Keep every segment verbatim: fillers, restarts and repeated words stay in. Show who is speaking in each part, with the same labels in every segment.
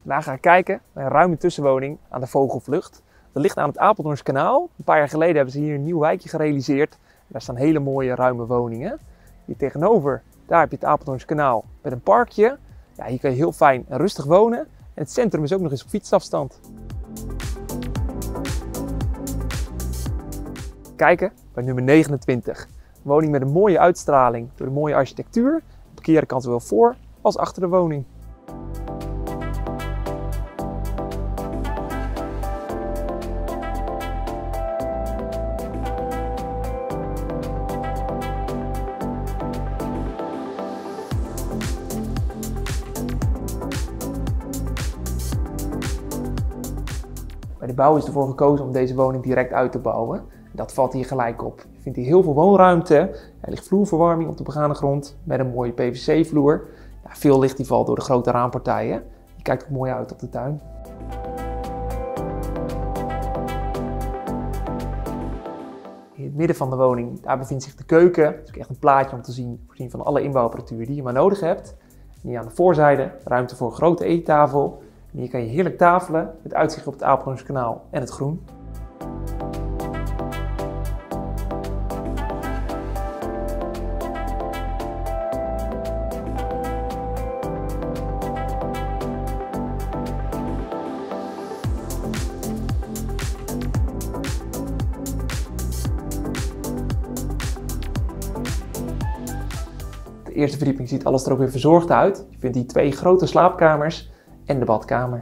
Speaker 1: Vandaag ga ik kijken naar een ruime tussenwoning aan de Vogelvlucht. Dat ligt aan het Apeldoorns kanaal. Een paar jaar geleden hebben ze hier een nieuw wijkje gerealiseerd. Daar staan hele mooie ruime woningen. Hier tegenover, daar heb je het Apeldoorns kanaal met een parkje. Ja, hier kan je heel fijn en rustig wonen. En het centrum is ook nog eens op fietsafstand. Kijken bij nummer negenentwintig. Een woning met een mooie uitstraling door de mooie architectuur. Parkeren kan zowel voor als achter de woning. Bij de bouw is ervoor gekozen om deze woning direct uit te bouwen. Dat valt hier gelijk op. Je vindt hier heel veel woonruimte. Er ligt vloerverwarming op de begane grond met een mooie P V C vloer. Ja, veel licht die valt door de grote raampartijen. Je kijkt ook mooi uit op de tuin. In het midden van de woning, daar bevindt zich de keuken. Het is ook echt een plaatje om te zien, voorzien van alle inbouwapparatuur die je maar nodig hebt. En hier aan de voorzijde ruimte voor een grote eettafel. En hier kan je heerlijk tafelen met uitzicht op het Apeldoorns kanaal en het groen. De eerste verdieping ziet alles er ook weer verzorgd uit. Je vindt hier twee grote slaapkamers en de badkamer.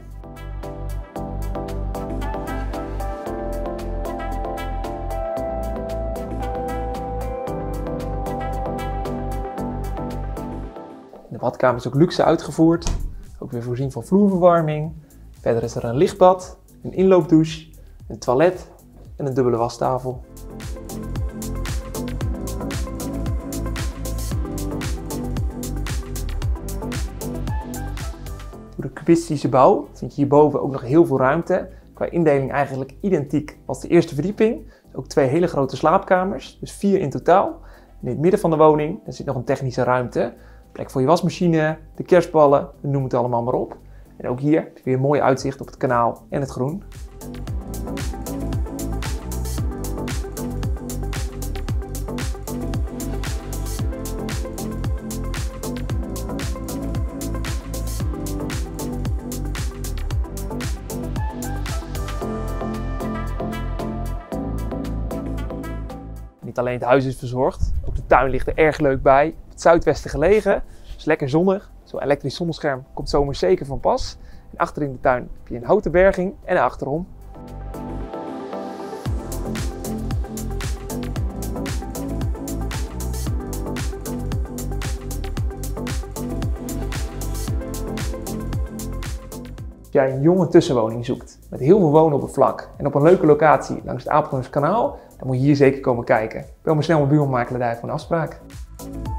Speaker 1: De badkamer is ook luxe uitgevoerd. Ook weer voorzien van vloerverwarming. Verder is er een lichtbad, een inloopdouche, een toilet en een dubbele wastafel. Door de cubistische bouw vind je hierboven ook nog heel veel ruimte. Qua indeling eigenlijk identiek als de eerste verdieping. Ook twee hele grote slaapkamers, dus vier in totaal. En in het midden van de woning er zit nog een technische ruimte. Plek voor je wasmachine, de kerstballen, noem het allemaal maar op. En ook hier heb je weer een mooi uitzicht op het kanaal en het groen. Niet alleen het huis is verzorgd, ook de tuin ligt er erg leuk bij. Op het zuidwesten gelegen, dus lekker zonnig. Zo'n elektrisch zonnescherm komt zomers zeker van pas. En achter in de tuin heb je een houten berging en een achterom. Als jij een jonge tussenwoning zoekt met heel veel wonen op het vlak en op een leuke locatie langs het Apeldoorns kanaal, dan moet je hier zeker komen kijken. Bel me snel mijn buurman, makelaar voor een afspraak.